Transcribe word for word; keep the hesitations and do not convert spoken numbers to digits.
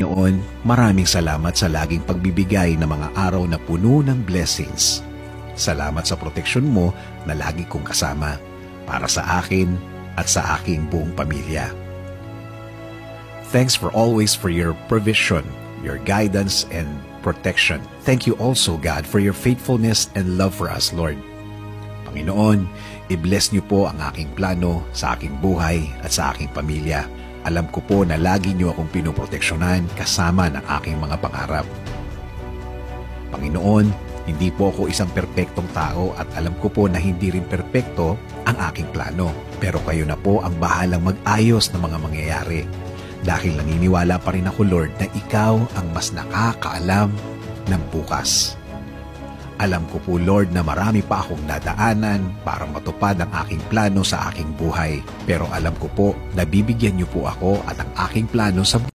Panginoon, maraming salamat sa laging pagbibigay ng mga araw na puno ng blessings. Salamat sa proteksyon mo na lagi kong kasama para sa akin at sa aking buong pamilya. Thanks for always for your provision, your guidance, and protection. Thank you also, God, for your faithfulness and love for us, Lord. Panginoon, i-bless niyo po ang aking plano sa aking buhay at sa aking pamilya. Alam ko po na lagi niyo akong pinoproteksyonan kasama ng aking mga pangarap. Panginoon, hindi po ako isang perpektong tao at alam ko po na hindi rin perpekto ang aking plano. Pero kayo na po ang bahalang mag-ayos ng mga mangyayari. Dahil naniniwala pa rin ako, Lord, na ikaw ang mas nakakaalam ng bukas. Alam ko po, Lord, na marami pa akong nadaanan para matupad ang aking plano sa aking buhay. Pero alam ko po na bibigyan niyo po ako at ang aking plano sa buhay